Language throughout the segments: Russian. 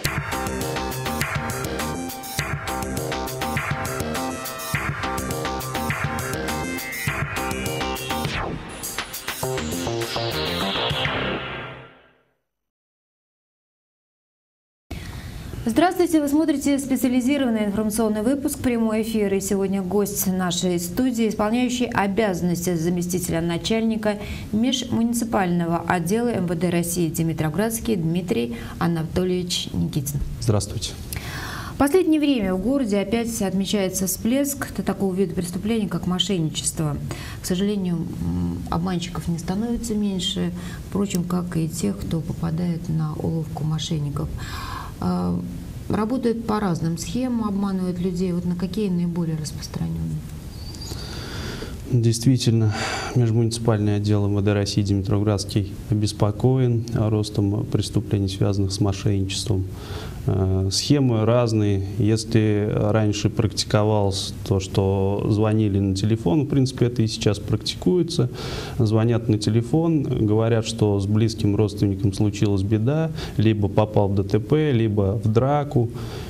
Здравствуйте! Вы смотрите специализированный информационный выпуск «Прямой эфир». И сегодня гость нашей студии, исполняющий обязанности заместителя начальника межмуниципального отдела МВД России Димитровградский Дмитрий Анатольевич Никитин. Здравствуйте. В последнее время в городе опять отмечается всплеск такого вида преступлений, как мошенничество. К сожалению, обманщиков не становится меньше, впрочем, как и тех, кто попадает на уловку мошенников. Работают по разным схемам, обманывают людей. Вот на какие наиболее распространенные? Действительно, межмуниципальный отдел МВД России Димитровградский обеспокоен ростом преступлений, связанных с мошенничеством. Схемы разные. Если раньше практиковалось то, что звонили на телефон, в принципе, это и сейчас практикуется. Звонят на телефон, говорят, что с близким родственником случилась беда, либо попал в ДТП, либо в драку,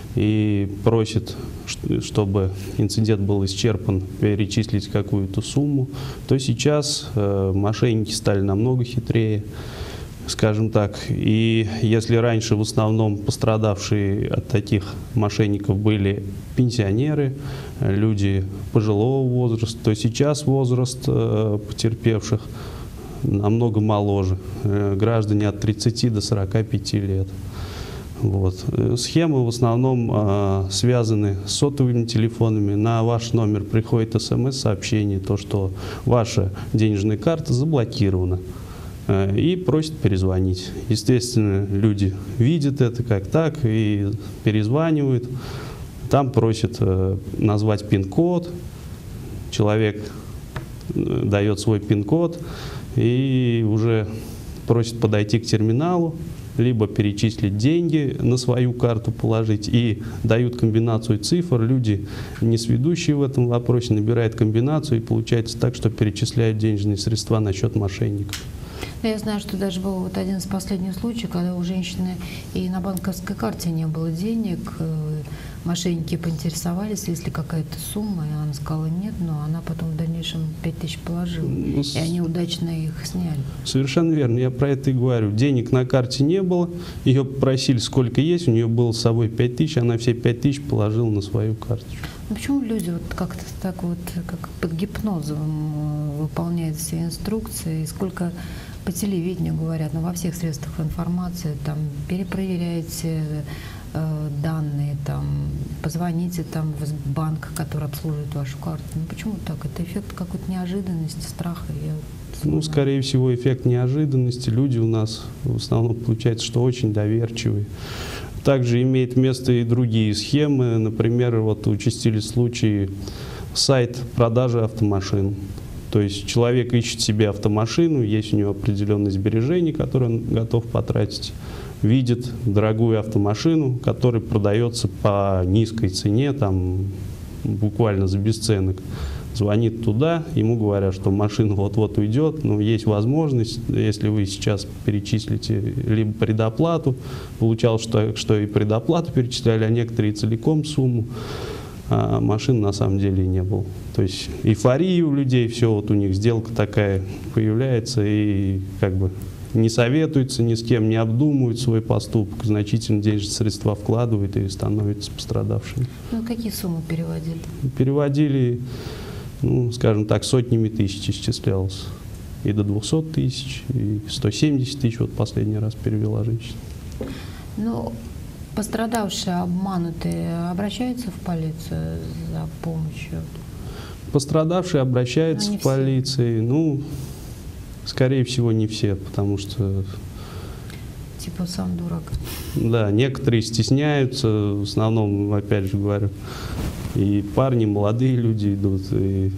и просят, чтобы инцидент был исчерпан, перечислить какую-то сумму, то сейчас мошенники стали намного хитрее, скажем так. И если раньше в основном пострадавшие от таких мошенников были пенсионеры, люди пожилого возраста, то сейчас возраст потерпевших намного моложе, граждане от 30 до 45 лет. Вот. Схемы в основном связаны с сотовыми телефонами. На ваш номер приходит СМС-сообщение, то, что ваша денежная карта заблокирована, и просят перезвонить. Естественно, люди видят это как так и перезванивают. Там просят назвать пин-код. Человек дает свой пин-код и уже просит подойти к терминалу, либо перечислить деньги на свою карту положить, и дают комбинацию цифр. Люди, не сведущие в этом вопросе, набирают комбинацию, и получается так, что перечисляют денежные средства на счет мошенников. Я знаю, что даже был вот один из последних случаев, когда у женщины и на банковской карте не было денег. Мошенники поинтересовались, есть ли какая-то сумма, и она сказала нет, но она потом в дальнейшем 5000 положила, и они удачно их сняли. Совершенно верно, я про это и говорю. Денег на карте не было, ее попросили, сколько есть, у нее было с собой 5000, она все 5000 положила на свою карточку. Но почему люди вот как-то так вот, как под гипнозом выполняют все инструкции, и сколько по телевидению говорят, но во всех средствах информации, там, перепроверяйте данные, там, позвоните там, в банк, который обслуживает вашу карту. Ну почему так? Это эффект какой-то неожиданности, страха? Ну, скорее всего, эффект неожиданности. Люди у нас в основном получается, что очень доверчивые. Также имеет место и другие схемы. Например, вот участились случаи сайт продажи автомашин. То есть человек ищет себе автомашину, есть у него определенные сбережения, которые он готов потратить, видит дорогую автомашину, которая продается по низкой цене, там, буквально за бесценок. Звонит туда, ему говорят, что машина вот-вот уйдет, но есть возможность, если вы сейчас перечислите либо предоплату, получалось, что и предоплату перечисляли, а некоторые целиком сумму, а машин на самом деле и не было. То есть эйфория у людей, все, вот у них сделка такая появляется, и как бы не советуются ни с кем, не обдумывают свой поступок, значительно денежные средства вкладывают и становятся пострадавшими. Ну, какие суммы переводили? Переводили, ну, скажем так, сотнями тысяч исчислялось. И до 200 тысяч, и 170 тысяч, вот последний раз перевела женщина. Ну, пострадавшие, обманутые обращаются в полицию за помощью? Пострадавшие обращаются в полицию, ну, скорее всего, не все, потому что... Типа сам дурак. Да, некоторые стесняются, в основном, опять же говорю, и парни, молодые люди идут, и,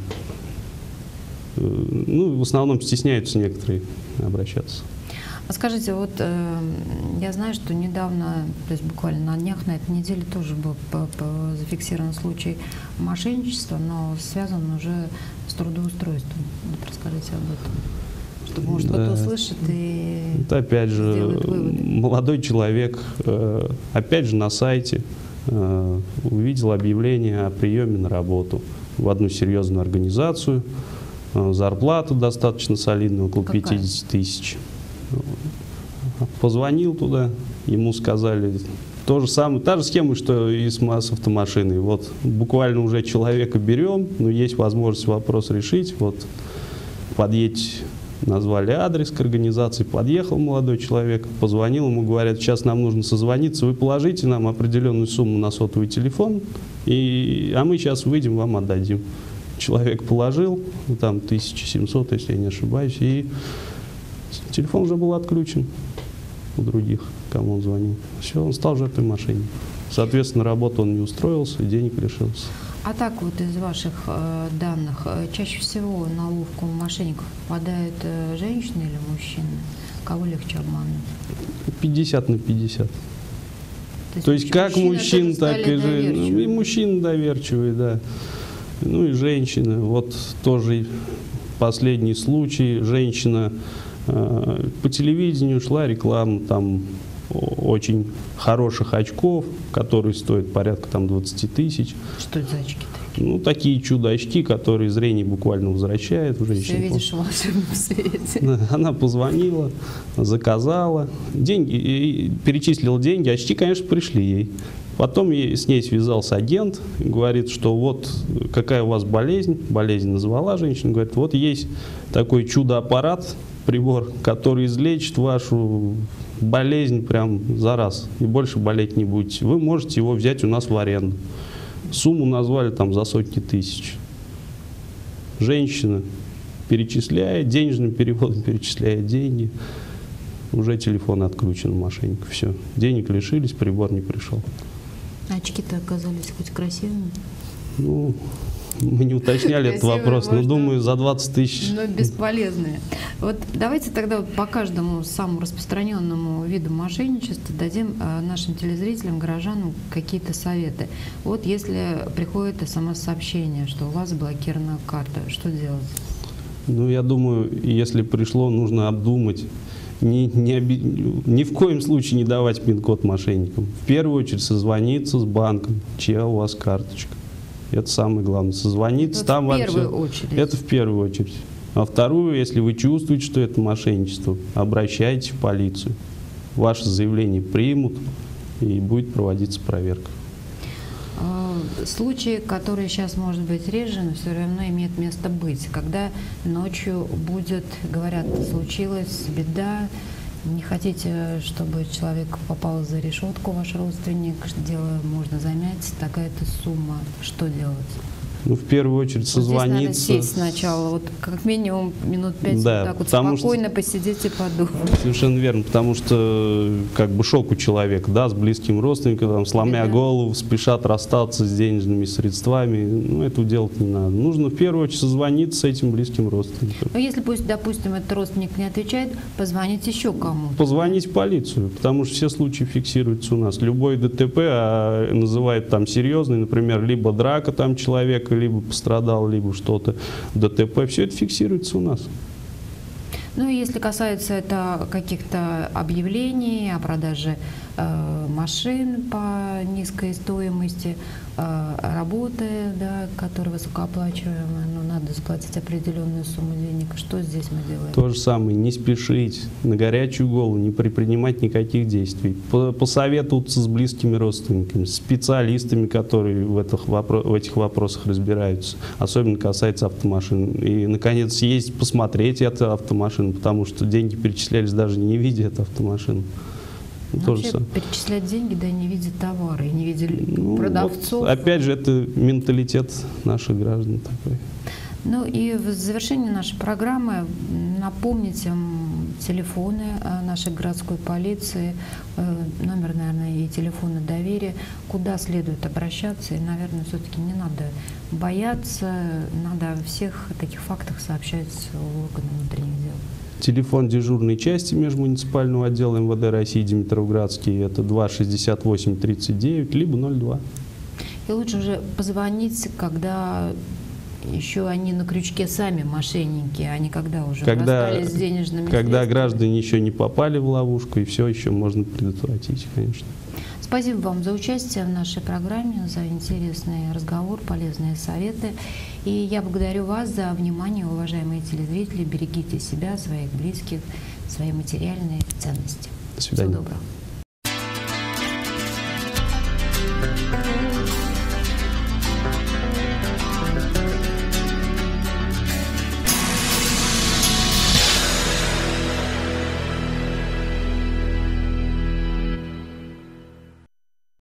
ну, в основном стесняются некоторые обращаться. А скажите, вот я знаю, что недавно, то есть буквально на днях, на этой неделе тоже был зафиксирован случай мошенничества, но связан уже с трудоустройством. Вот расскажите об этом. чтобы, может, кто-то услышит и это опять же сделает выводы. молодой человек, опять же на сайте увидел объявление о приеме на работу в одну серьезную организацию, зарплата достаточно солидная, около 50 тысяч. Позвонил туда, ему сказали то же самое, та же схема, что и с автомашиной. Вот буквально уже человека берем, но есть возможность вопрос решить. Вот подъедь, назвали адрес к организации, подъехал молодой человек, позвонил, ему говорят, сейчас нам нужно созвониться, вы положите нам определенную сумму на сотовый телефон, а мы сейчас выйдем, вам отдадим. Человек положил, там 1700, если я не ошибаюсь, и телефон уже был отключен у других, кому он звонил. Все, он стал жертвой мошенника. Соответственно, на работу он не устроился, денег лишился. А так вот из ваших данных, чаще всего на уловку мошенников попадают женщины или мужчины? Кого легче обмануть? 50 на 50. То есть как мужчин, так и женщин. И мужчины доверчивые, да. Ну и женщины. Вот тоже последний случай. Женщина по телевидению шла реклама там очень хороших очков, которые стоят порядка там 20 тысяч. Что это за очки такие? Ну, такие чудо-очки, которые зрение буквально возвращают у женщин. Все видишь в волшебном свете. Она позвонила, заказала, деньги, перечислила деньги, очки, конечно, пришли ей. Потом с ней связался агент, говорит, что вот какая у вас болезнь назвала женщина, говорит, вот есть такой чудо-аппарат, прибор, который излечит вашу болезнь прям за раз, и больше болеть не будете. Вы можете его взять у нас в аренду. Сумму назвали там за сотни тысяч. Женщина перечисляет, денежным переводом перечисляет деньги, уже телефон отключен у мошенников. Все, денег лишились, прибор не пришел. А очки-то оказались хоть красивыми? Ну, мы не уточняли этот вопрос, но думаю, за 20 тысяч. Но бесполезные. Вот давайте тогда вот по каждому самому распространенному виду мошенничества дадим нашим телезрителям, горожанам какие-то советы. Вот если приходит СМС-сообщение, что у вас заблокирована карта, что делать? Ну, я думаю, если пришло, нужно обдумать. Ни в коем случае не давать пин-код мошенникам. В первую очередь созвониться с банком, чья у вас карточка. Это самое главное. Созвониться это там вообще. В первую очередь. Это в первую очередь. А вторую, если вы чувствуете, что это мошенничество, обращайтесь в полицию. Ваше заявление примут и будет проводиться проверка. Случаи, которые сейчас, может быть, реже, но все равно имеют место быть. Когда ночью будет, говорят, случилась беда, не хотите, чтобы человек попал за решетку, ваш родственник, дело можно замять, такая-то сумма, что делать? Ну, в первую очередь созвониться. Вот здесь надо сесть сначала, вот как минимум минут 5, да, так вот спокойно посидеть и подумать. Совершенно верно, потому что как бы шок у человека, да, с близким родственником, там, сломя голову, спешат расстаться с денежными средствами, ну, этого делать не надо. Нужно в первую очередь созвониться с этим близким родственником. Но если, пусть, допустим, этот родственник не отвечает, позвонить еще кому-то. Позвонить в полицию, потому что все случаи фиксируются у нас. Любой ДТП называют там серьезный, например, либо драка там человека, либо пострадал, либо что-то, ДТП, все это фиксируется у нас. Ну и если касается это каких-то объявлений о продаже машин по низкой стоимости, работы, да, которая высокооплачиваемая, но надо заплатить определенную сумму денег, что здесь мы делаем? То же самое, не спешить, на горячую голову, не предпринимать никаких действий, посоветоваться с близкими родственниками, с специалистами, которые в этих вопросах разбираются, особенно касается автомашин. И, наконец, съездить, посмотреть эту машину, потому что деньги перечислялись даже не видя эту автомашину. Вообще перечислять деньги, да, не видя товара, и не видя продавцов. Вот, опять же, это менталитет наших граждан такой. Ну и в завершении нашей программы напомните телефоны нашей городской полиции, номер, наверное, и телефона доверия, куда следует обращаться. И, наверное, все-таки не надо бояться, надо о всех таких фактах сообщать в органы внутренних дел. Телефон дежурной части межмуниципального отдела МВД России Димитровградский — это 268 39, либо 02. И лучше уже позвонить, когда еще они на крючке сами, мошенники, они когда уже расстались с денежными когда средствами. граждане еще не попали в ловушку, и все еще можно предотвратить, конечно. Спасибо вам за участие в нашей программе, за интересный разговор, полезные советы. И я благодарю вас за внимание, уважаемые телезрители. Берегите себя, своих близких, свои материальные ценности. До свидания. Всего доброго.